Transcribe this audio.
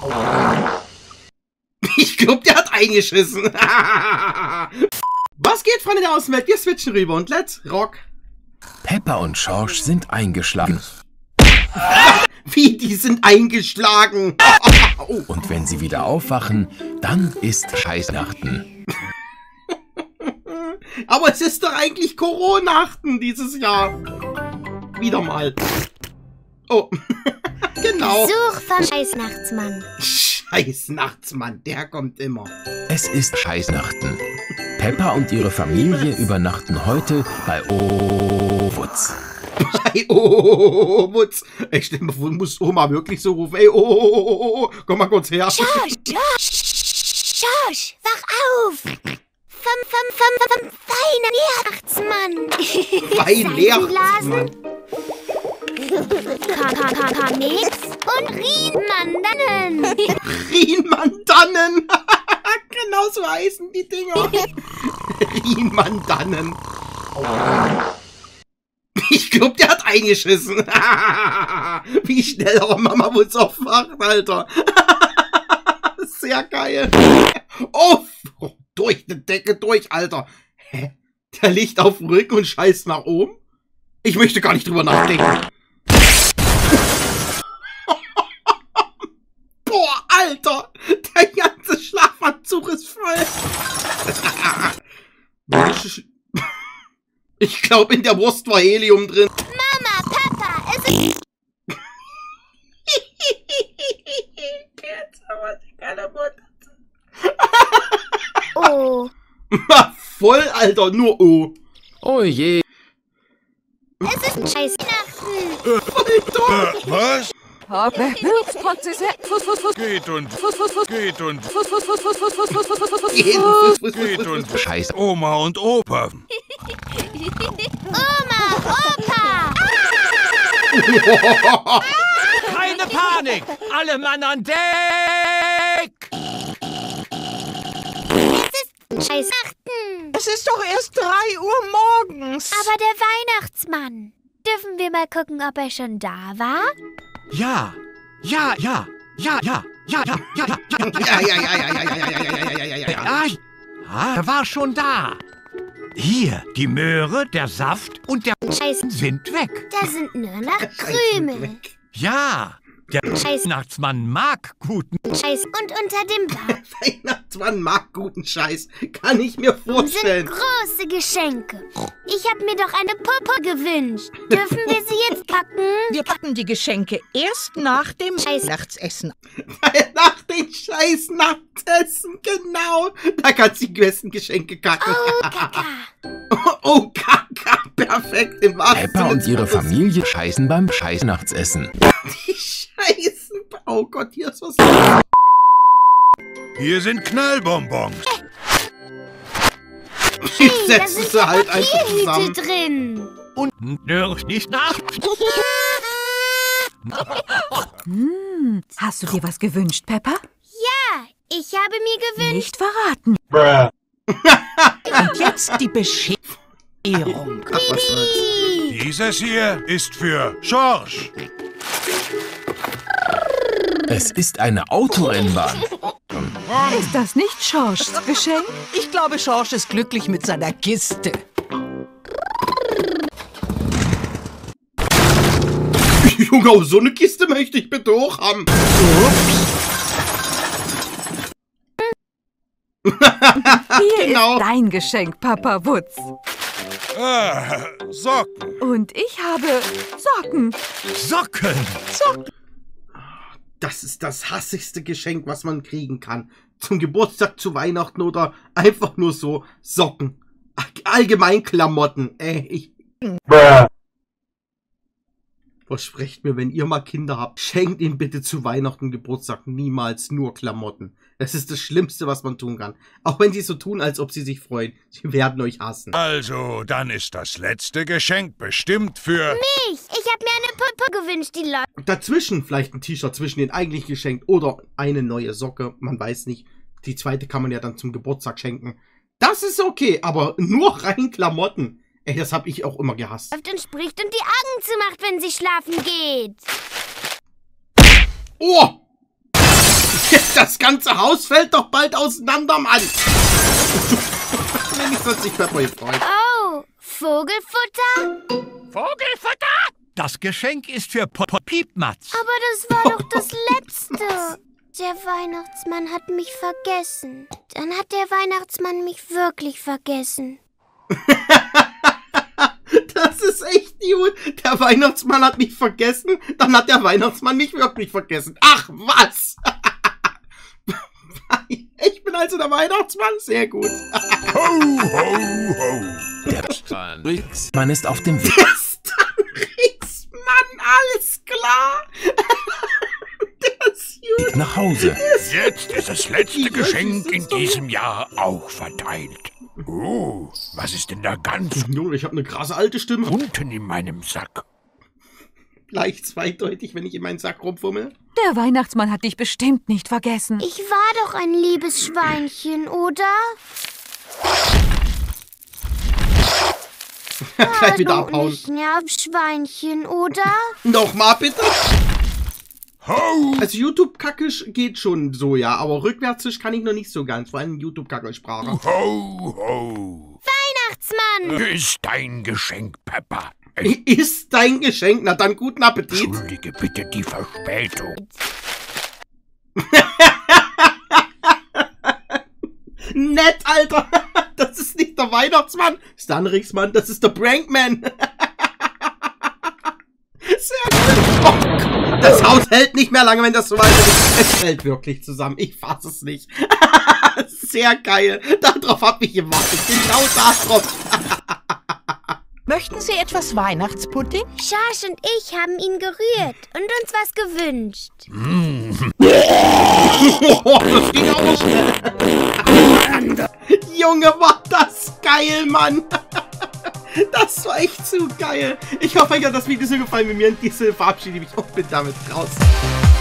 Ich glaube, der hat eingeschissen. Was geht, Freunde der Außenwelt? Wir switchen rüber und let's rock. Peppa und Schorsch sind eingeschlagen. Wie, die sind eingeschlagen? Und wenn sie wieder aufwachen, dann ist Scheißnachten. Aber es ist doch eigentlich Corona-Nachten dieses Jahr. Wieder mal. Oh, genau. Besuch vom Scheißnachtsmann. Scheißnachtsmann, der kommt immer. Es ist Scheißnachten. Peppa und ihre Familie übernachten heute bei Owutz. Hey, oh, Mutz. Ich stell mir vor, muss Oma wirklich so rufen. Ey, oh, komm mal kurz her. Schorsch, wach auf! Vom Weihnachtsmann. Kanix und Rienmandannen. Rienmandannen. Genau so heißen die Dinger. Rienmandannen. Ich glaube, der hat eingeschissen. Wie schnell aber Mama Wutz aufwacht, Alter. Sehr geil. Oh, durch die Decke durch, Alter. Hä? Der liegt auf dem Rücken und scheißt nach oben? Ich möchte gar nicht drüber nachdenken. Boah, Alter. Der ganze Schlafanzug ist voll. Ich glaube, in der Wurst war Helium drin. Mama, Papa, es ist... Oh. Voll, Alter, nur O. Oh je. Es ist Scheißnachten. Voll dumm. Was? Geht und Scheiße. Oma und Opa. Oma, Opa. Keine Panik! Alle Mann an Deck! Scheißnachten. Es ist doch erst 3 Uhr morgens. Aber der Weihnachtsmann. Dürfen wir mal gucken, ob er schon da war? Ja, ja, ja, ja, ja, ja, ja, ja, ja, ja, er war schon da. Hier, die Möhre, der Saft und der Scheiß. sind weg. Da sind nur noch Krümel. Ja, der Scheiß. Weihnachtsmann mag guten. Scheiß. Und unter dem Baum Weihnachtsmann mag guten Scheiß. Kann ich mir sind vorstellen. große Geschenke. Ich habe mir doch eine Puppe gewünscht. Dürfen wir sie jetzt packen? Wir packen die Geschenke erst nach dem Scheiß. Weihnachtsessen. Nach den scheiß Nachtessen, genau. Da kannst du die besten Geschenke kacken. Oh, Kaka. Oh, Kaka. Perfekt. Im wahrsten Peppa und Sinne ihre des Wortes. Familie scheißen beim Scheißnachtsessen. Die Scheißen. Oh Gott, hier ist was. Hier sind Knallbonbons. Die Da setzen sind sie halt einfach Papierhüte zusammen. drin. Und nicht nach. Hast du dir was gewünscht, Peppa? Ja, ich habe mir gewünscht. Nicht verraten. Und jetzt die Bescherung. Dieses hier ist für Schorsch. Es ist eine Autorennbahn. Ist das nicht Schorschs Geschenk? Ich glaube, Schorsch ist glücklich mit seiner Kiste. Junge, so eine Kiste möchte ich bitte auch haben. Hier Genau. ist dein Geschenk, Papa Wutz. Socken. Und ich habe Socken. Socken. Das ist das hassigste Geschenk, was man kriegen kann. Zum Geburtstag, zu Weihnachten oder einfach nur so Socken. Allgemein Klamotten. Versprecht mir, wenn ihr mal Kinder habt, schenkt ihnen bitte zu Weihnachten, Geburtstag niemals nur Klamotten. Das ist das Schlimmste, was man tun kann. Auch wenn sie so tun, als ob sie sich freuen. Sie werden euch hassen. Also, dann ist das letzte Geschenk bestimmt für... Ich habe mir eine Puppe gewünscht, die Leute. Dazwischen vielleicht ein T-Shirt zwischen den eigentlichen Geschenk oder eine neue Socke. Man weiß nicht. Die zweite kann man ja dann zum Geburtstag schenken. Das ist okay, aber nur rein Klamotten. Ey, das habe ich auch immer gehasst. Und spricht und die Augen zumacht, wenn sie schlafen geht. Oh! Das ganze Haus fällt doch bald auseinander, Mann. Wenn mich sonst nicht Pepper gefreut. Oh, Vogelfutter? Vogelfutter? Das Geschenk ist für Piepmatz. Aber das war doch das Letzte. Der Weihnachtsmann hat mich vergessen. Dann hat der Weihnachtsmann mich wirklich vergessen. Das ist echt gut. Der Weihnachtsmann hat mich vergessen. Dann hat der Weihnachtsmann mich wirklich vergessen. Ach, was? Ich bin also der Weihnachtsmann? Sehr gut. Ho, ho, ho. Der Mann ist auf dem Weg. Der Stanrichsmann, alles klar. Der ist gut. Nach Hause. Jetzt ist das letzte Geschenk in diesem Jahr auch verteilt. Oh, was ist denn da ganz Junge, ich habe eine krasse alte Stimme. unten in meinem Sack? Leicht zweideutig, wenn ich in meinen Sack rumfummel. Der Weihnachtsmann hat dich bestimmt nicht vergessen. Ich war doch ein liebes Schweinchen, oder? Gleich wieder abhauen. Nicht Nervschweinchen, oder? Nochmal bitte. Ho! Also YouTube-Kackisch geht schon so, ja. Aber rückwärts kann ich noch nicht so ganz. Vor allem YouTube-Kackelsprache. Ho, ho! Weihnachtsmann! Ist dein Geschenk, Peppa. Ist dein Geschenk? Na dann guten Appetit. Entschuldige bitte die Verspätung. Nett, Alter. Das ist nicht der Weihnachtsmann. Stanrichsmann, das ist der Prankman. Sehr gut. Oh Gott. Das Haus hält nicht mehr lange, wenn das so weitergeht. Es fällt wirklich zusammen. Ich fass es nicht. Sehr geil. Darauf hab ich gewartet. Genau darauf. Möchten Sie etwas Weihnachtspudding? Schorsch und ich haben ihn gerührt und uns was gewünscht. Oh, das ging auch schnell. Junge, war das geil, Mann. Das war echt zu geil. Ich hoffe, euch hat das Video so gefallen. Mit mir in diese verabschiede ich mich und bin damit raus.